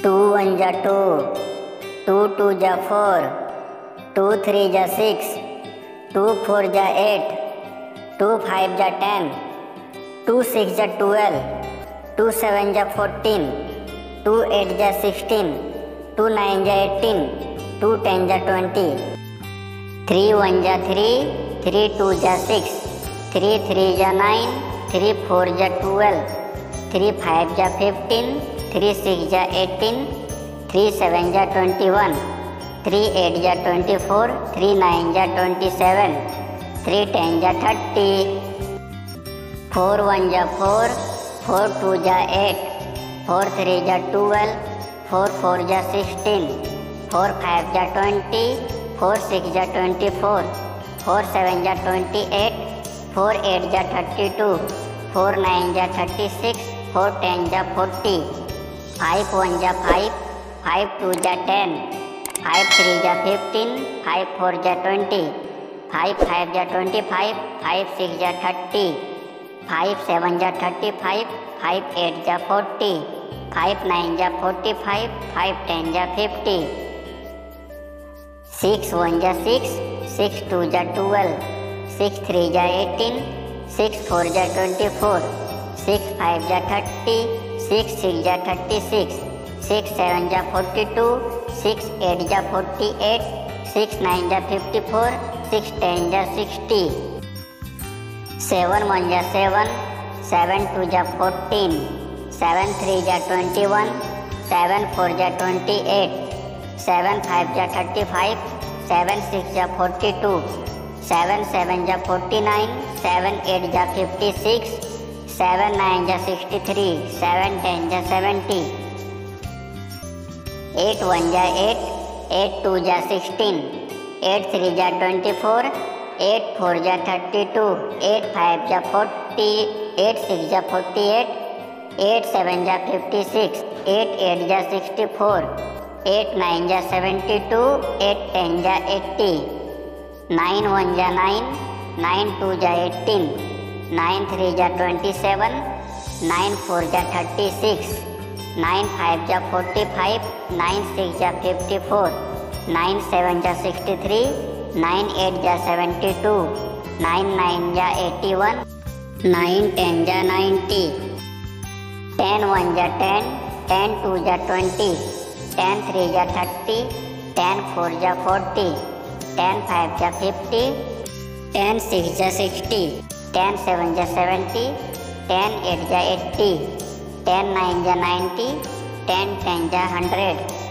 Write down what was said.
2 1 जा 2, 2 2 जा 4, 2 3 जा 6, 2 4 जा 8, 2 5 जा 10, 2 6 जा 12, 2 7 जा 14, 2 8 जा 16, 2 9 जा 18, 2 10 जा 20, 3 1 जा 3, 3 2 जा 6, 3 3 जा 9, 3 4 जा 12, 3 5 जा 15, 3 6 जा 18, 3 7 जा 21, 3 8 जा 24, 3 9 जा 27, 3 10 जा 30, 4 1 जा 4, 4 2 जा 8, 4 3 जा 12, 4 4 जा 16, 4 5 जा 20, 4 6 जा 24, 4 7 जा 28, 4 8 जा 32, 4 9 जा 36, 4 10 जा 40, 5 1 जा 5, 5 2 जा 10, 5 3 जा 15, 5 4 जा 20, 5 5 जा 25, 5 6 जा 30, 5 7 जा 35, 5 8 जा 40, 5 9 जा 45, 5 10 जा 50, 6 1 जा 6, 6 2 जा 12, 6 3 जा 18, 6 4 जा 24, 6 5 जा 30, 6 6 जा 36, 6 7 जा 42, 6 8 जा 48, 6 9 जा 54, 6 10 जा 60, 7 1 जा 7, 7 2 जा 14, 7 3 जा 21, 7 4 जा 28, 7 5 जा 35, 7 6 जा 42, 7 7 जा 49, 7 8 जा 56, 7 9 जा 63, 7 10 जा 70, 8 1 जा 8, 8 2 जा 16, 8 3 जा 24, 8 4 जा 32, 8 5 जा 40, 8 6 जा 48, 8 7 जा 56, 8 8 जा 64, 8 9 जा 72, 8 10 जा 80, 9 1 जा 9, 9 2 जा 18, 9 3 जा 27, 9 4 जा 36, 9 5 जा 45, 9 6 जा 54, 9 7 जा 63, 9 8 जा 72, 9 9 जा 81, 9 10 जा 90, 10 1 जा 10, 10 2 जा 20, 10 3 जा 30, 10 4 जा 40, 10 5 जा 50, 10 6 जा 60, 10 7 जा 70, 10 8 जा 80, 10 9 जा 90, 10 10 जा 100,